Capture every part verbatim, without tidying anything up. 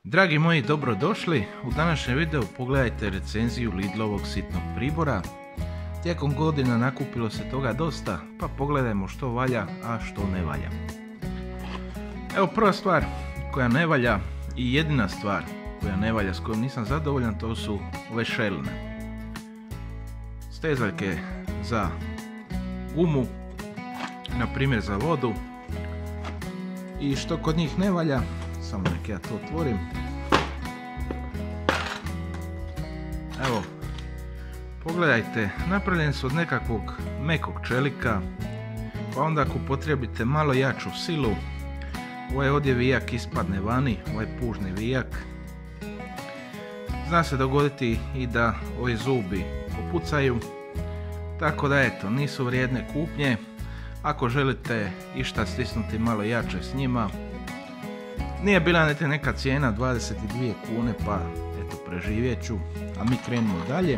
Dragi moji, dobrodošli. U današnjem videu pogledajte recenziju Lidlovog sitnog pribora. Tijekom godina nakupilo se toga dosta, pa pogledajmo što valja, a što ne valja. Evo, prva stvar koja ne valja i jedina stvar koja ne valja, s kojom nisam zadovoljan, to su ove šeline. Stezaljke za gumu, na primjer za vodu. I što kod njih ne valja, samo nek ja to otvorim. Evo, pogledajte, napravljeni su od nekakvog mekog čelika, pa onda ako upotrijebite malo jaču silu, ovaj ovdje vijak ispadne vani, ovaj pužni vijak. Zna se dogoditi i da ovi zubi popucaju, tako da eto, nisu vrijedne kupnje. Ako želite išta stisnuti malo jače s njima, nije bila niti neka cijena, dvadeset dvije kune, pa eto, preživjet ću, a mi krenemo dalje,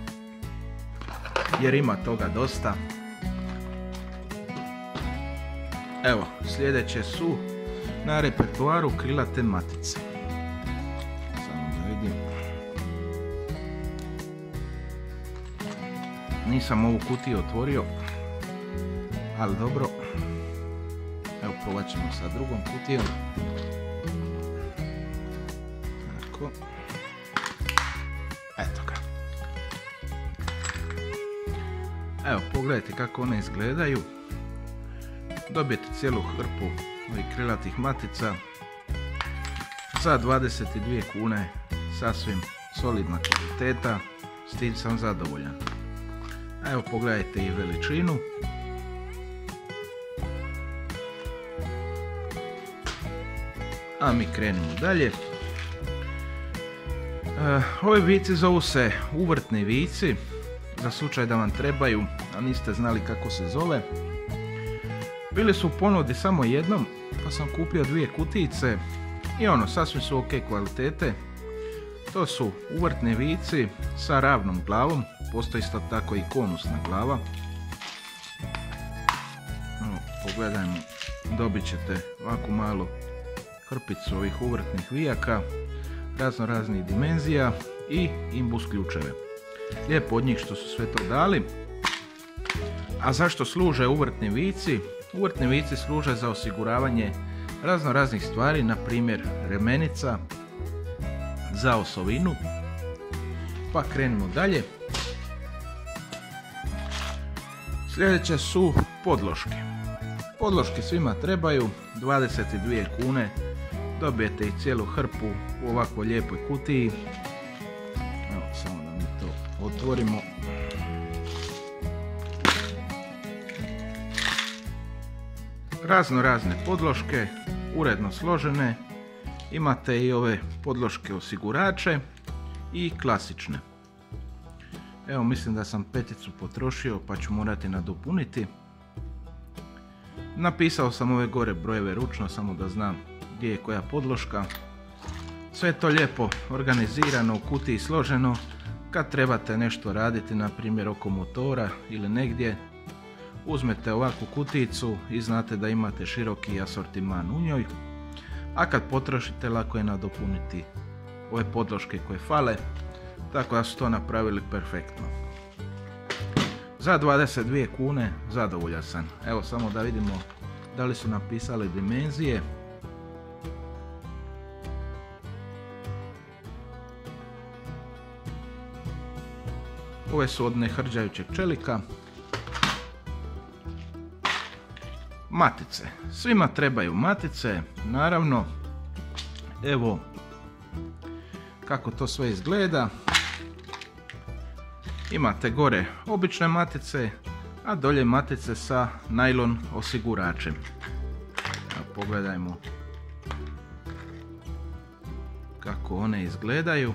jer ima toga dosta. Evo, sljedeće su na repertoaru krilate matice. Samo da vidim. Nisam ovu kutiju otvorio, ali dobro. Evo, probat ćemo sa drugom kutijom. Tako. Eto ga. Evo, pogledajte kako one izgledaju. Dobijete cijelu hrpu ovih krilatih matica za dvadeset dvije kune, sasvim solidna kvaliteta, s tim sam zadovoljan. Evo, pogledajte i veličinu. A mi krenemo dalje. E, ovi vici zovu se uvrtni vici, za slučaj da vam trebaju, a niste znali kako se zove. Bili su u ponudi samo jednom, pa sam kupio dvije kutijice i ono, sasvim su ok kvalitete. To su uvrtni vici sa ravnom glavom, postoji isto tako i konusna glava. Evo, pogledajmo, dobit ćete ovako malo hrpicu ovih uvrtnih vijaka, razno raznih dimenzija i imbus ključeve. Lijepo od njih što su sve to dali. A zašto služe uvrtni vici? Uvrtni vici služe za osiguravanje razno raznih stvari, na primjer remenica, za osovinu. Pa krenimo dalje. Sljedeće su podloške. Podloške svima trebaju, dvadeset dvije kune. Dobijete i cijelu hrpu u ovakvoj lijepoj kutiji. Evo, samo da mi to otvorimo. Razno razne podloške, uredno složene. Imate i ove podloške osigurače i klasične. Evo, mislim da sam peticu potrošio, pa ću morati nadopuniti. Napisao sam ove gore brojeve ručno, samo da znam gdje je koja podloška. Sve je to lijepo organizirano, u kutiji složeno. Kad trebate nešto raditi, na primjer oko motora ili negdje, uzmete ovakvu kutijicu i znate da imate široki asortiman u njoj. A kad potrošite, lako je nadopuniti ove podloške koje fale, tako da su to napravili perfektno. Za dvadeset dvije kune zadovoljan sam. Evo, samo da vidimo da li su napisali dimenzije. Ove su od nehrđajućeg čelika. Matice. Svima trebaju matice, naravno. Evo kako to sve izgleda. Imate gore obične matice, a dolje matice sa najlon osiguračem. Evo, pogledajmo kako one izgledaju.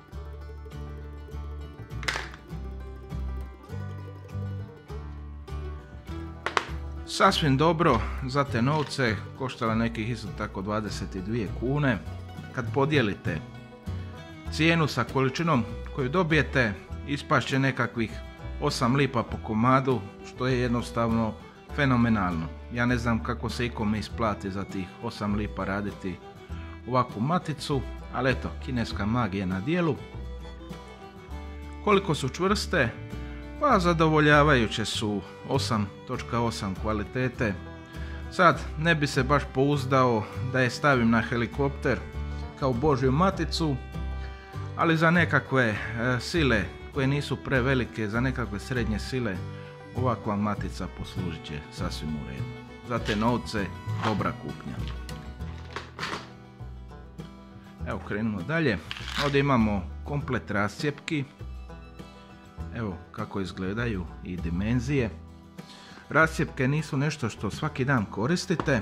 Sasvim dobro, za te novce, koštala nekih isto tako dvadeset dvije kune. Kad podijelite cijenu sa količinom koju dobijete, ispašće nekakvih osam lipa po komadu, što je jednostavno fenomenalno. Ja ne znam kako se ikome isplati za tih osam lipa raditi ovakvu maticu, ali eto, kineska magija na dijelu. Koliko su čvrste? Pa zadovoljavajuće su, osam točka osam kvalitete. Sad ne bi se baš pouzdao da je stavim na helikopter kao božju maticu, ali za nekakve e, sile koje nisu prevelike, za nekakve srednje sile, ovakva matica poslužit će sasvim u redu. Za te novce dobra kupnja. Evo, krenimo dalje. Ovdje imamo komplet rascjepki. Evo kako izgledaju i dimenzije. Rascjepke nisu nešto što svaki dan koristite,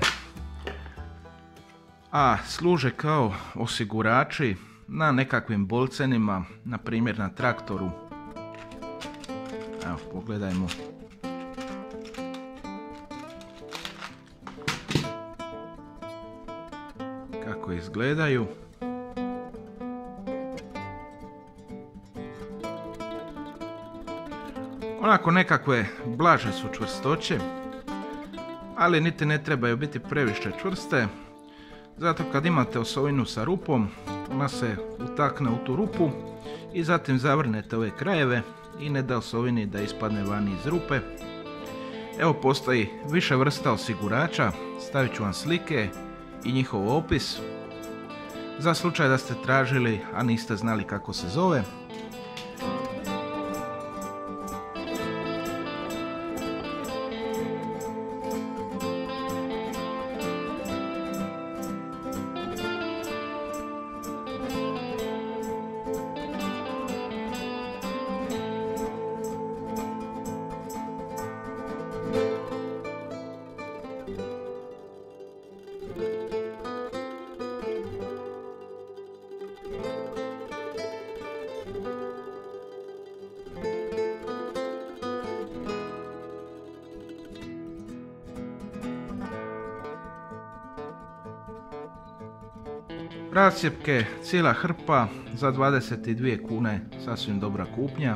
a služe kao osigurači na nekakvim bolcenima, na primjer na traktoru. Evo, pogledajmo. Kako izgledaju. Onako nekakve blaže su čvrstoće, ali niti ne trebaju biti previše čvrste, zato kad imate osovinu sa rupom, ona se utakne u tu rupu i zatim zavrnete ove krajeve i ne da osovini da ispadne vani iz rupe. Evo, postoji više vrsta osigurača, stavit ću vam slike i njihov opis, za slučaj da ste tražili, a niste znali kako se zove. Rascjepke, cijela hrpa za dvadeset dvije kune, sasvim dobra kupnja.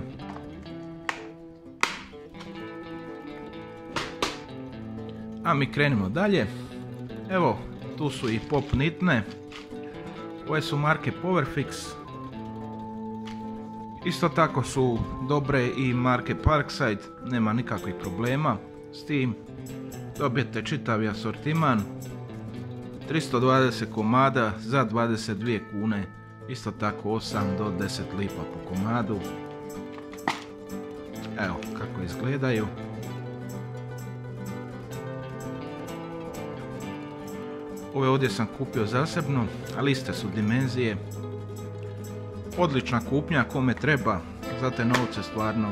A mi krenimo dalje. Evo, tu su i pop nitne. Ove su marke Powerfix. Isto tako su dobre i marke Parkside, nema nikakvih problema s tim. Dobijete čitavi asortiman. tristo dvadeset komada za dvadeset dvije kune, isto tako osam do deset lipa po komadu. Evo kako izgledaju. Ove ovdje sam kupio zasebno, ali iste su dimenzije. Odlična kupnja, kome treba, za te novce stvarno.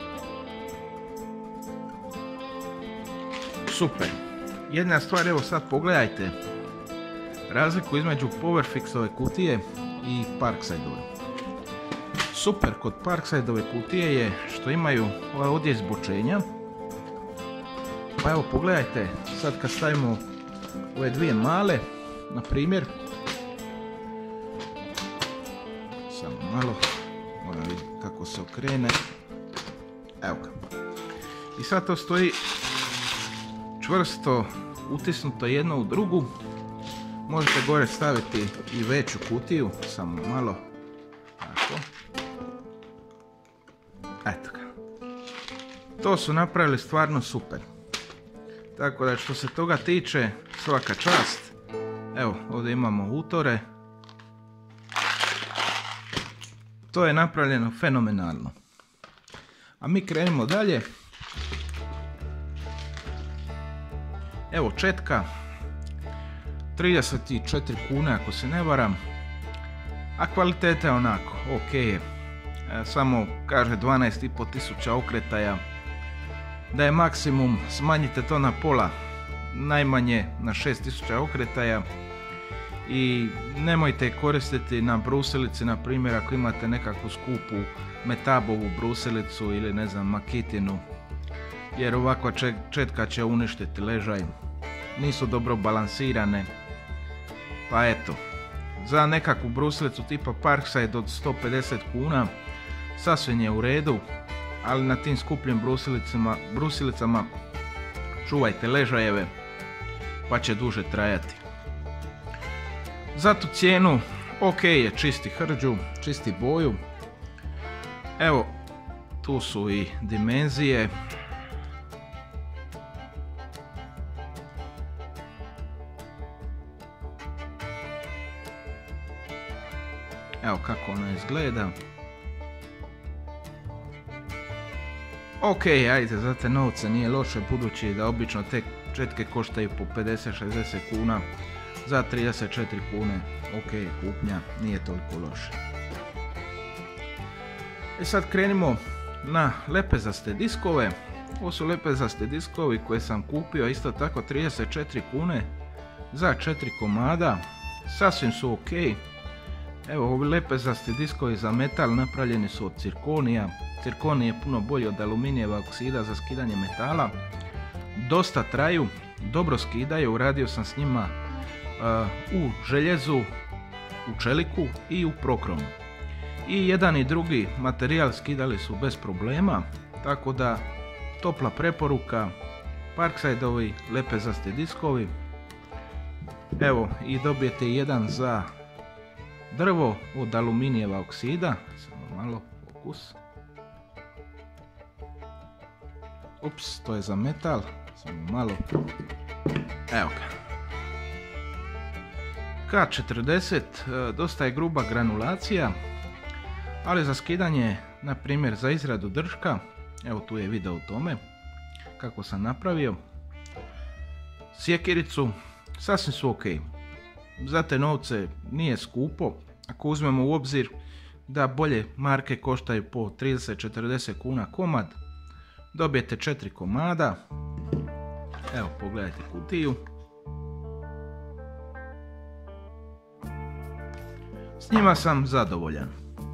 Super. Jedna stvar, evo sad pogledajte razliku između Powerfixove kutije i Parksideove. Super kod Parksideove kutije je što imaju ova ovdje izbočenja. Pa evo pogledajte, sad kad stavimo ove dvije male, na primjer, samo malo, moram vidjeti kako se okrene. Evo ga. I sad to stoji čvrsto utisnuto jedno u drugu. Možete gore staviti i veću kutiju, samo malo, tako. Eto ga. To su napravili stvarno super. Tako da što se toga tiče, svaka čast. Evo, ovdje imamo utore. To je napravljeno fenomenalno. A mi krenemo dalje. Evo četka. trideset četiri kune ako se ne varam. A kvaliteta je onako, ok je. E, samo kaže dvanaest i pol tisuća okretaja. Da je maksimum, smanjite to na pola. Najmanje na šest tisuća okretaja. I nemojte koristiti na brusilici, na primjer ako imate nekakvu skupu metabovu brusilicu ili ne znam makitinu, jer ovakva četka će uništiti ležaj. Nisu dobro balansirane, pa eto, za nekakvu brusilicu tipa Parkside od sto pedeset kuna sasvim je u redu, ali na tim skupljim brusilicama, brusilicama čuvajte ležajeve pa će duže trajati. Za tu cijenu ok je, čisti hrđu, čisti boju. Evo, tu su i dimenzije. Evo kako ona izgleda. Ok, ajde, za te novce nije loše, budući da obično te četke koštaju po pedeset šezdeset kuna. Za trideset četiri kune, ok, kupnja, nije toliko loše. I sad krenimo na lepezaste diskove. Ovo su lepezaste diskovi koje sam kupio isto tako trideset četiri kune za četiri komada. Sasvim su ok. Evo, ovi lepezasti diskovi za metal napravljeni su od cirkonija. Cirkonij je puno bolji od aluminijeva oksida za skidanje metala. Dosta traju, dobro skidaju, radio sam s njima uh, u željezu, u čeliku i u prokromu. I jedan i drugi materijal skidali su bez problema, tako da topla preporuka, Parkside-ovi lepezasti diskovi. Evo, i dobijete jedan za drvo od aluminijeva oksida. Samo malo fokus. Ups, to je za metal. Samo malo. Evo ga. K četrdeset, dosta je gruba granulacija, ali za skidanje, na primjer za izradu drška, evo tu je video o tome kako sam napravio, sjekiricu, sasvim su ok. Za te novce nije skupo, ako uzmemo u obzir da bolje marke koštaju po trideset četrdeset kuna komad, dobijete četiri komada. Evo, pogledajte kutiju. S njima sam zadovoljan.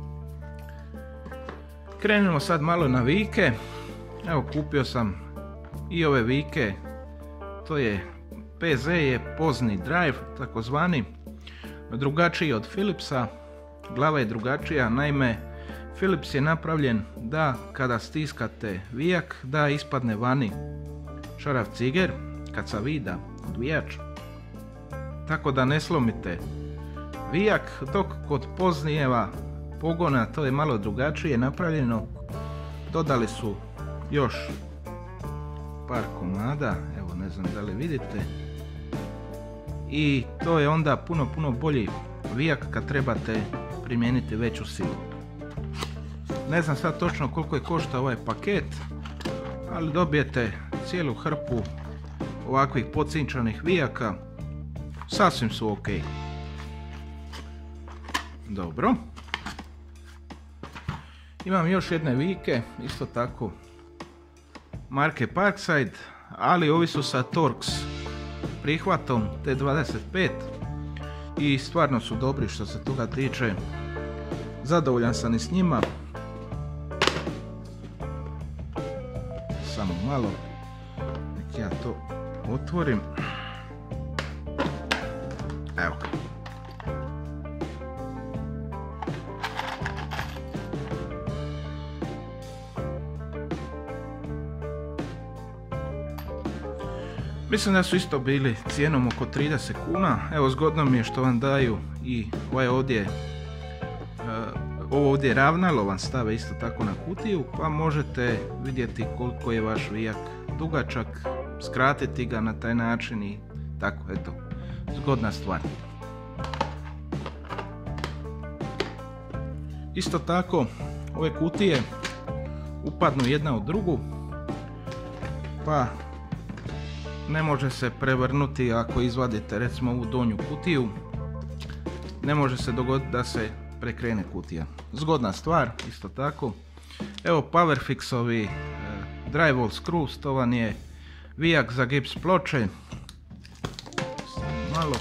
Krenemo sad malo na vike. Evo, kupio sam i ove vike. To je P Z je pozni drive, takozvani, drugačiji od Philipsa. Glava je drugačija, naime Philips je napravljen da kada stiskate vijak da ispadne vani šaraf ciger kad se vida odvijač, tako da ne slomite vijak, dok kod poznijeva pogona to je malo drugačije napravljeno. Dodali su još par komada, evo ne znam da li vidite, i to je onda puno puno bolji vijak kad trebate primijeniti veću silu. Ne znam sad točno koliko je košta ovaj paket, ali dobijete cijelu hrpu ovakvih podcinčanih vijaka, sasvim su ok. Dobro. Imam još jedne vike, isto tako marke Parkside, ali ovi su sa Torx prihvatom T dvadeset pet i stvarno su dobri što se toga tiče. Zadovoljan sam i s njima. Samo malo, nek ja to otvorim. Evo ga. Mislim da su isto bili cijenom oko trideset kuna. Evo, zgodno mi je što vam daju i ovaj ovdje, uh, ovo ovdje ravnalo vam stave isto tako na kutiju, pa možete vidjeti koliko je vaš vijak dugačak, skratiti ga na taj način i tako, eto, zgodna stvar. Isto tako, ove kutije upadnu jedna u drugu, pa ne može se prevrnuti ako izvadite recimo ovu donju kutiju, ne može se dogoditi da se prekrene kutija. Zgodna stvar, isto tako. Evo Powerfixovi eh, drywall screws, to vam je vijak za gips ploče. Malo.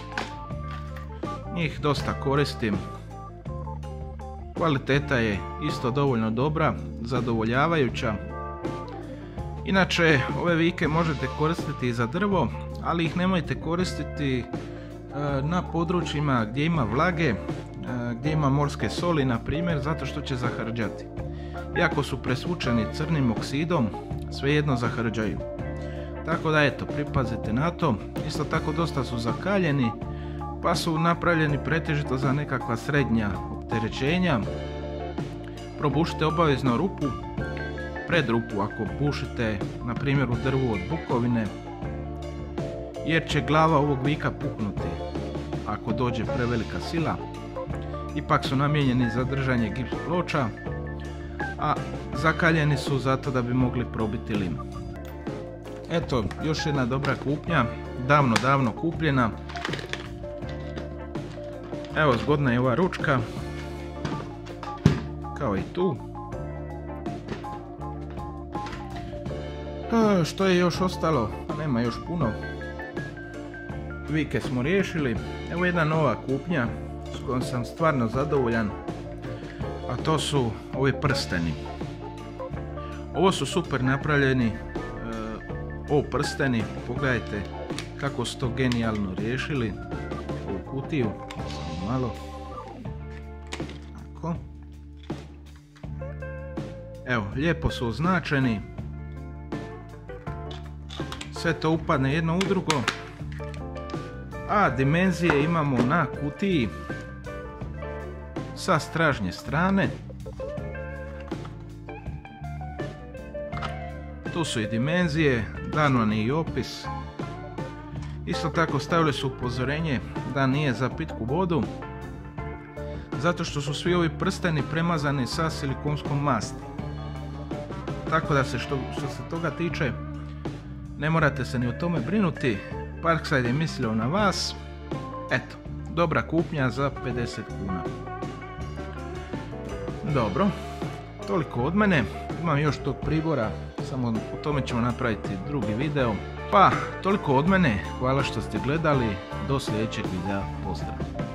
Njih dosta koristim. Kvaliteta je isto dovoljno dobra, zadovoljavajuća. Inače, ove vike možete koristiti za drvo, ali ih nemojte koristiti e, na područjima gdje ima vlage, e, gdje ima morske soli, na primjer, zato što će zahrđati. Iako su presvučeni crnim oksidom, svejedno zahrđaju. Tako da eto, pripazite na to. Isto tako dosta su zakaljeni, pa su napravljeni pretežito za nekakva srednja opterećenja. Probušite obavezno rupu, pred rupu ako bušite na primjer u drvu od bukovine, jer će glava ovog vika puknuti ako dođe prevelika sila. Ipak su namijenjeni za držanje gips ploča, a zakaljeni su zato da bi mogli probiti lim. Eto, još jedna dobra kupnja, davno davno kupljena. Evo, zgodna je ova ručka, kao i tu. A, što je još ostalo? Nema još puno. Vike smo riješili. Evo jedna nova kupnja s kojom sam stvarno zadovoljan, a to su ovi prsteni. Ovo su super napravljeni e, ovo prsteni, pogledajte kako su to genijalno riješili. Ovu kutiju, samo malo. Tako. Evo, lijepo su označeni. Sve to upadne jedno u drugo. A dimenzije imamo na kutiji sa stražnje strane. Tu su i dimenzije, dan vam je i opis. Isto tako stavili su upozorenje da nije za pitku vodu, zato što su svi ovi prsteni premazani sa silikonskom masti. Tako da se što, što se toga tiče, ne morate se ni o tome brinuti. Parkside je mislio na vas. Eto, dobra kupnja za pedeset kuna. Dobro, toliko od mene. Imam još tog pribora, samo o tome ćemo napraviti drugi video. Pa, toliko od mene. Hvala što ste gledali. Do sljedećeg videa. Pozdrav.